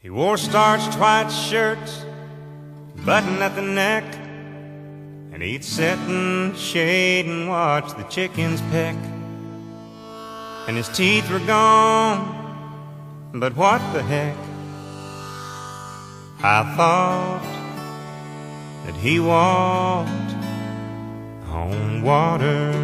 He wore starched white shirts, button at the neck, and he'd sit in the shade and watch the chickens peck. And his teeth were gone, but what the heck? I thought that he walked on water.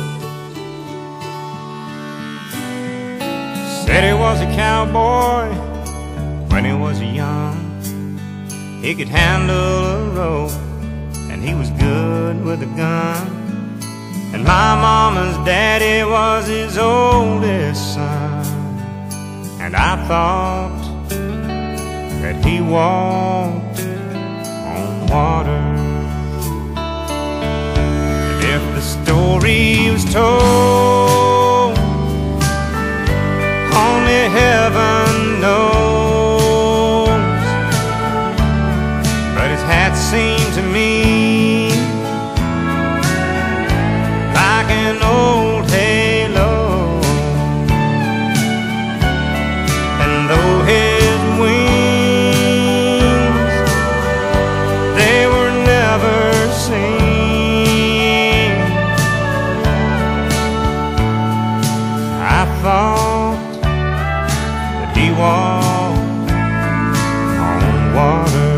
Said he was a cowboy when he was young. He could handle a rope, and he was good with a gun. And my mama's daddy was his oldest son. And I thought that he walked on water. And if the story was told, only heaven knows. But his hat seemed to me like an old halo, and though his wings, they were never seen, I thought that he walked on water.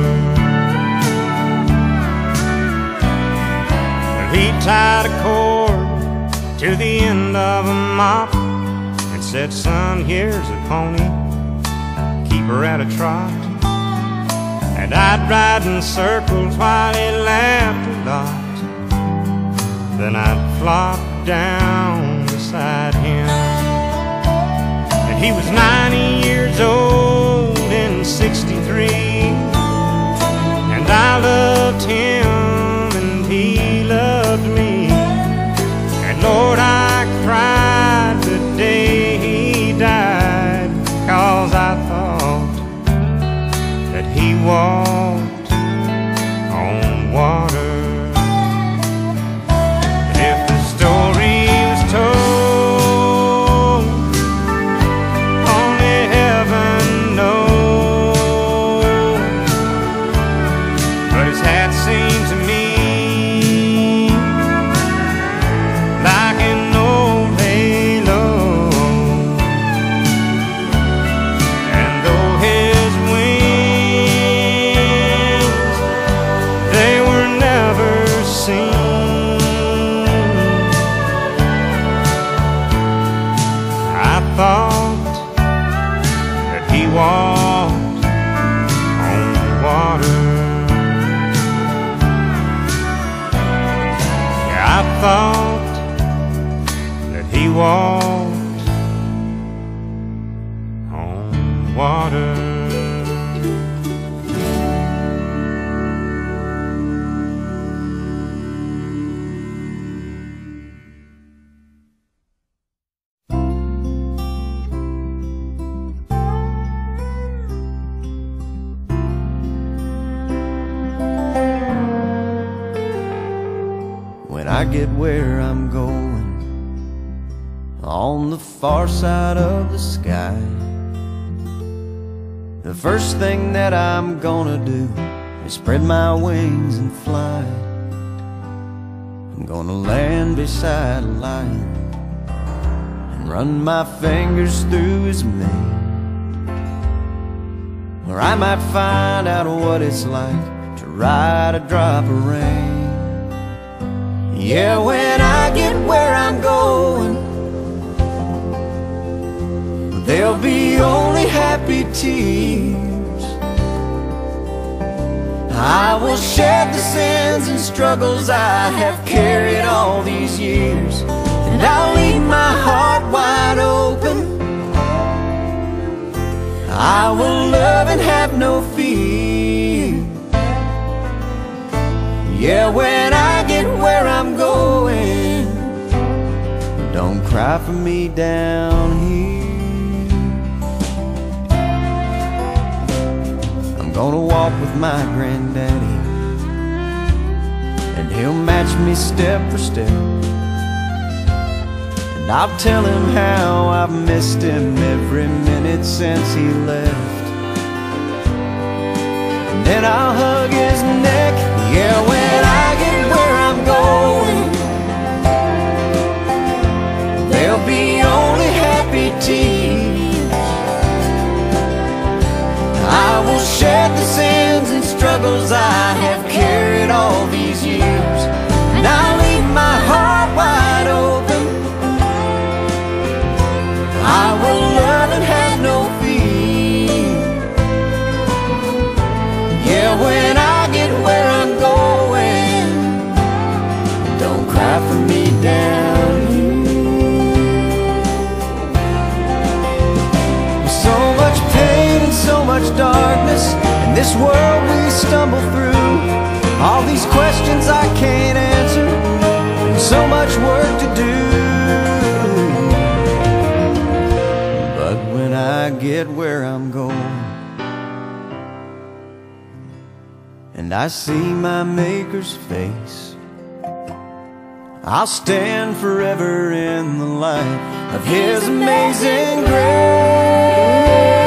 He tied a cord to the end of a mop and said, "Son, here's a pony, keep her at a trot." And I'd ride in circles while he laughed a lot. Then I'd flop down beside him. And he was 90 years old in '63, and I loved him and he loved me. And Lord, I cried the day he died, 'cause I thought that he walked on water. And if the story was told, only heaven knows. But his hat seemed to me like an old halo, and though his wings, they were never seen, I thought that he walked on water. Yeah, I thought that he walked on water. When I get where I'm going, on the far side of the sky, the first thing that I'm gonna do is spread my wings and fly. I'm gonna land beside a lion and run my fingers through his mane, where I might find out what it's like to ride a drop of rain. Yeah, when I get where I'm going, there'll be only happy tears. I will shed the sins and struggles I have carried all these years, and I'll leave my heart wide open. I will love and have no fear. Yeah, when I get where I'm going, don't cry for me down here. I'm gonna walk with my granddaddy, and he'll match me step for step. And I'll tell him how I've missed him every minute since he left. and I'll hug his neck. Yeah, when I get where I'm going, there'll be only happy tears. I will shed the sins and struggles I have carried all these years, and I'll leave my heart wide open. I will love and have no fear. Yeah, when I get where I'm going, don't cry for me down here. So much pain and so much darkness in this world we stumble through. All these questions I can't answer, and so much work to do. But when I get where I'm going, and I see my Maker's face, I'll stand forever in the light of His amazing grace.